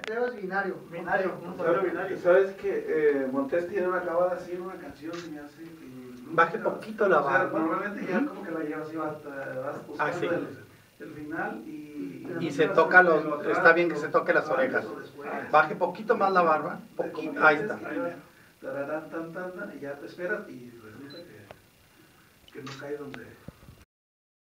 Teo es binario. ¿Sabes que Montes tiene una acabada así en una canción? Se me hace que... Baje poquito la barba. O sea, normalmente ya como que la llevas y vas buscando sí. el final y se toca está bien que se toque las orejas. Baje poquito más la barba. Ahí está. Y ya te esperas y resulta que no cae donde...